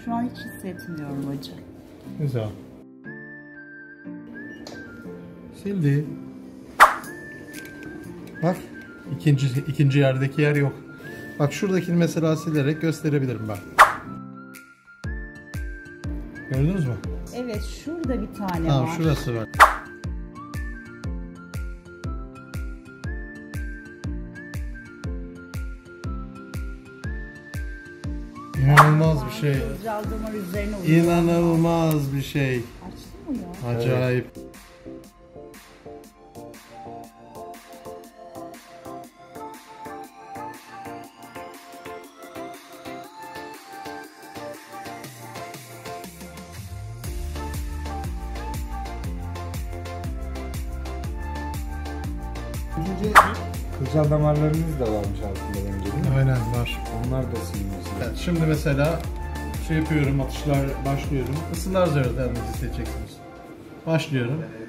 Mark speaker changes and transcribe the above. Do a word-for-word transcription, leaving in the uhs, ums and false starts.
Speaker 1: Şu an hiç hissetmiyorum acı.
Speaker 2: Güzel. Sildi. Bak ikinci ikinci yerdeki yer yok. Bak şuradakini mesela silerek gösterebilirim ben. Gördünüz mü?
Speaker 1: Evet, şurada bir tane
Speaker 2: Ha,
Speaker 1: var.
Speaker 2: şurası var. İnanılmaz bir şey.
Speaker 1: Kılcal damar üzerine uyuyor.
Speaker 2: İnanılmaz bir şey.
Speaker 1: Açtı mı ya?
Speaker 2: Acayip.
Speaker 3: İkinci kılcal damarlarınız da varmış aslında bence değil mi?
Speaker 2: Aynen var.
Speaker 3: Onlar da siliniyor.
Speaker 2: Evet, şimdi mesela şey yapıyorum, atışlar başlıyorum. Isılar üzerinden seçeceksiniz. Başlıyorum.